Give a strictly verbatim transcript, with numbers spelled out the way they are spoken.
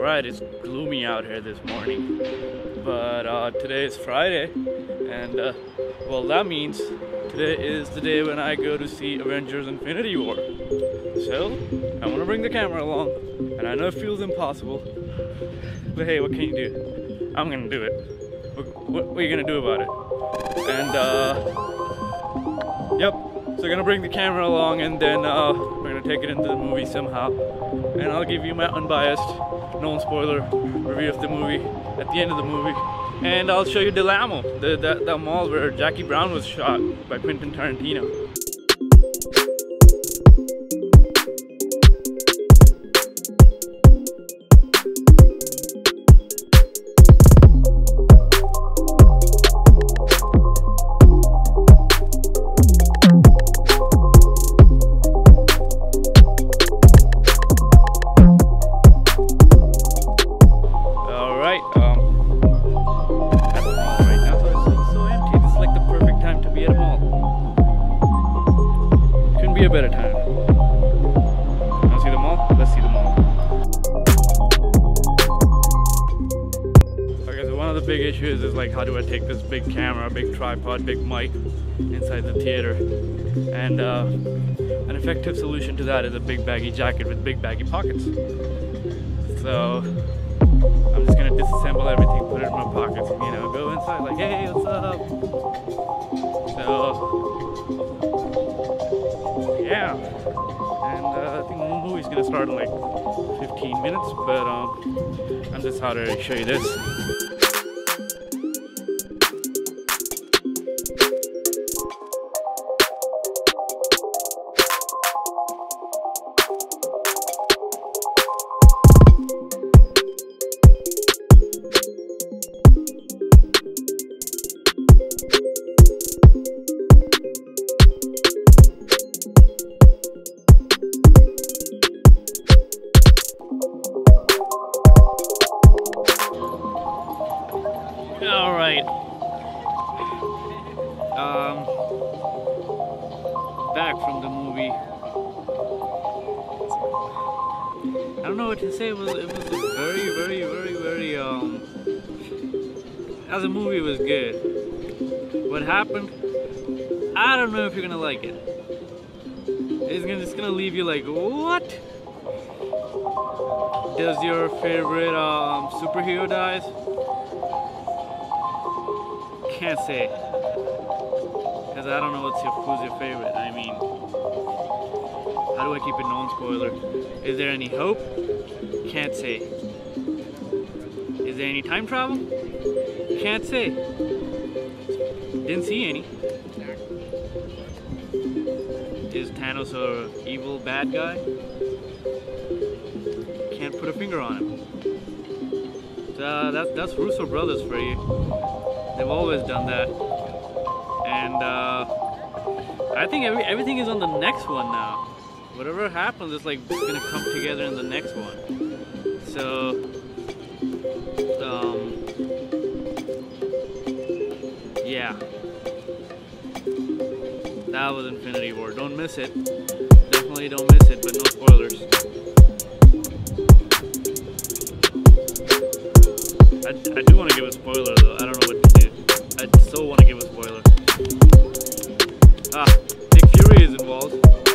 Alright, it's gloomy out here this morning, but uh, today is Friday, and uh, well, that means today is the day when I go to see Avengers Infinity War. So, I'm gonna bring the camera along, and I know it feels impossible, but hey, what can you do? I'm gonna do it. What, what, what are you gonna do about it? And, uh, yep, so I'm gonna bring the camera along, and then uh, we're gonna take it into the movie somehow, and I'll give you my unbiased, no spoiler review of the movie at the end of the movie, and I'll show you Del Amo, the, the, the mall where Jackie Brown was shot by Quentin Tarantino. Be a better time. Wanna see the mall? Let's see the mall. Okay, so one of the big issues is like, how do I take this big camera, big tripod, big mic inside the theater? And uh, an effective solution to that is a big baggy jacket with big baggy pockets. So I'm just gonna disassemble everything, put it in my pockets, and, you know, go inside like, hey, what's up? So yeah, and uh, I think the movie's gonna start in like fifteen minutes, but um, I'm just how to show you this. Alright, um, back from the movie. I don't know what to say. It was, it was very, very, very, very, um, as a movie it was good. What happened? I don't know if you're gonna like it. It's gonna, it's gonna leave you like, what? Does your favorite um, superhero dies? Can't say, because I don't know what's your, who's your favorite. I mean, how do I keep it non-spoiler? Is there any hope? Can't say. Is there any time travel? Can't say. Didn't see any. Is Thanos an evil bad guy? Can't put a finger on him. Uh, that's, that's Russo brothers for you. They've always done that, and uh, I think every, everything is on the next one now. Whatever happens, it's like it's gonna come together in the next one. So, um, yeah, that was Infinity War. Don't miss it. Definitely don't miss it, but no spoilers. I, I do want to give a spoiler though. I don't know what to do. I so want to give a spoiler. Ah, Nick Fury is involved.